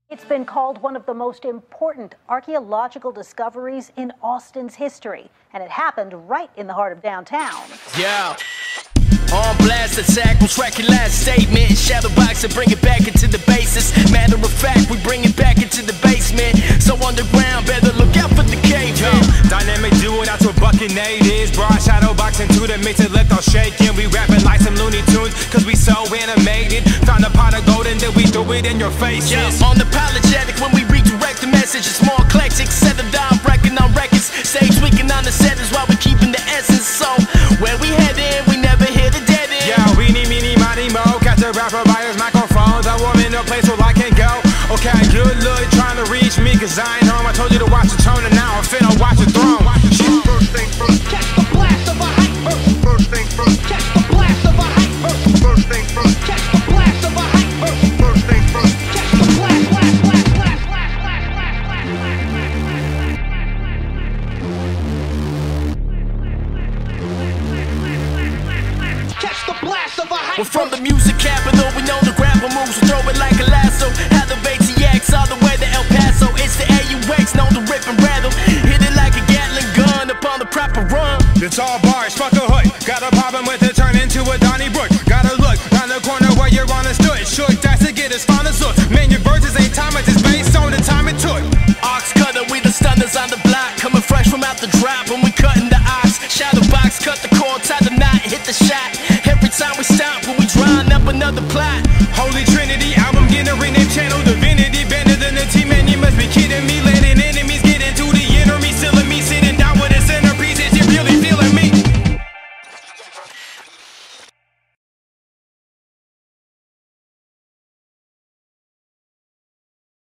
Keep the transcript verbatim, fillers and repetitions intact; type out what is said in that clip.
It's been called one of the most important archaeological discoveries in Austin's history, and it happened right in the heart of downtown. Yeah. On blast attack, we'll track your last statement. Shadow box and bring it back into the basis. Matter of fact, we bring it back into the basement. So underground, better look out for the cave. Dynamic duo, that's what bucket is. Broad shadow box into the mix and left all shaking. We rapping like some Looney Tunes, cause we so animated. Found a pot of gold and then we threw it in your face. Yeah, unapologetic when we redirect the message. It's more eclectic, set it down, breaking on records. Stage tweaking on the set is why we keeping the essence. So, where we